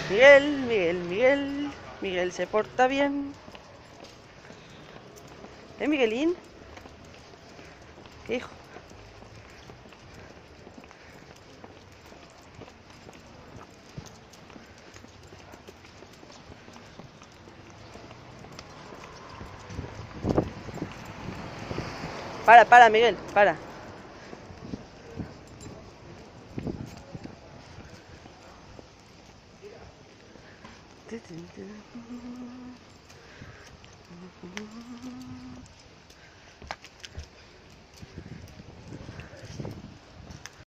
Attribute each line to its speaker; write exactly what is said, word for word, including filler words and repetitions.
Speaker 1: Miguel, Miguel, Miguel. Miguel se porta bien. ¿Eh, Miguelín? ¿Qué hijo? Para, para, Miguel, para.